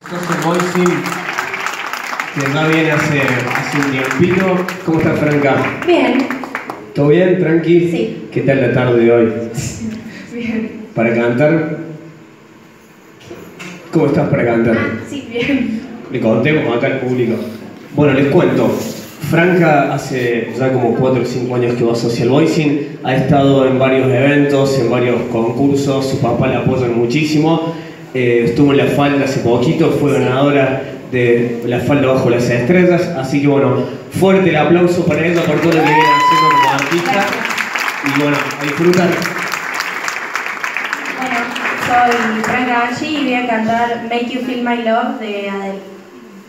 Entonces Voicing, que ya viene hace un tiempito. ¿Cómo estás, Franca? Bien. ¿Todo bien? ¿Tranqui? Sí. ¿Qué tal la tarde de hoy? Bien. ¿Para cantar? ¿Cómo estás para cantar? Sí, bien. Le contemos acá al público. Bueno, les cuento. Franca hace ya como 4 o 5 años que va a Social Voicing, ha estado en varios eventos, en varios concursos, su papá la apoya muchísimo, estuvo en La Falda hace poquito, fue ganadora de La Falda Bajo las Estrellas, así que bueno, fuerte el aplauso para ella por todo lo que viene haciendo como artista y bueno, a disfrutar. Bueno, soy Franca Angie y voy a cantar Make You Feel My Love de Adele.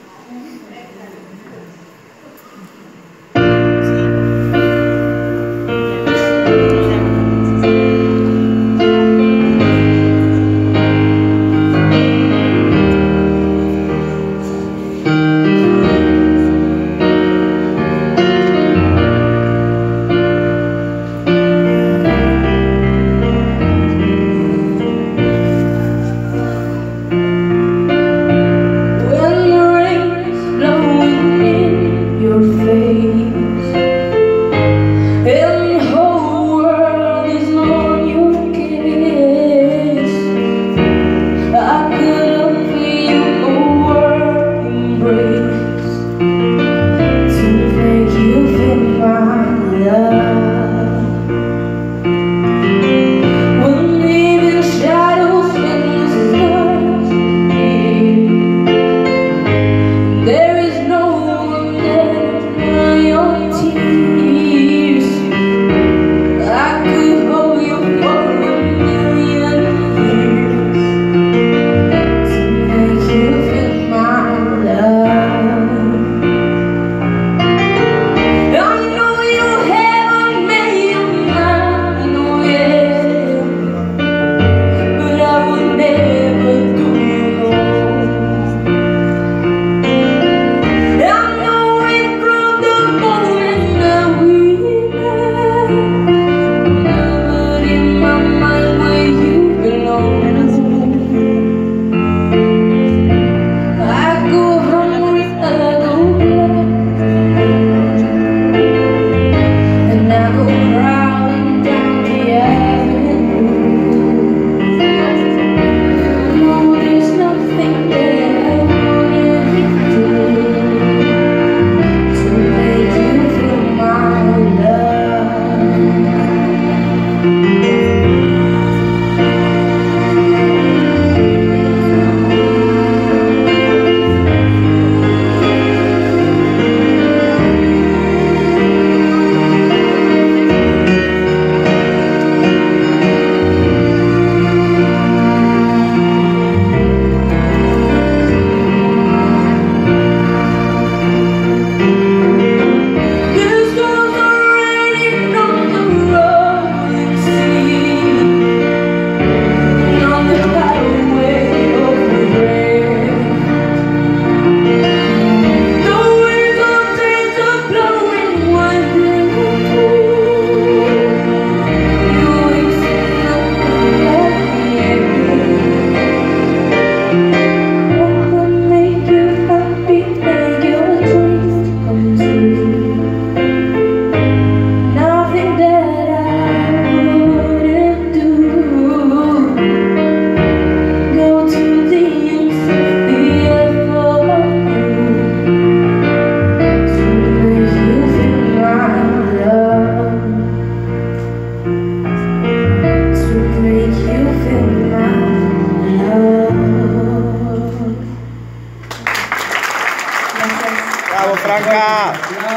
¡Bravo, Franca!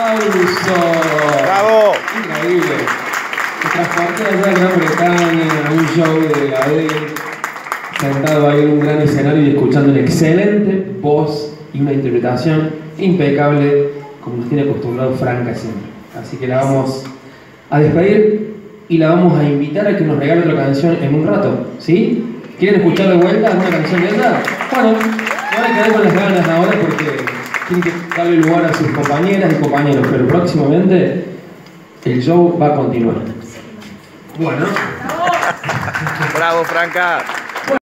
¡Aplauso! ¡Bravo! Increíble. Se transportó allá a Gran Bretaña, a un show de Adele, sentado ahí en un gran escenario y escuchando una excelente voz y una interpretación impecable, como nos tiene acostumbrado Franca siempre. Así que la vamos a despedir y la vamos a invitar a que nos regale otra canción en un rato, ¿sí? ¿Quieren escuchar de vuelta alguna canción de ella? Bueno, no van a quedar con las ganas ahora porque tienen que darle lugar a sus compañeras y compañeros, pero próximamente el show va a continuar. Bueno. ¡Bravo, Franca!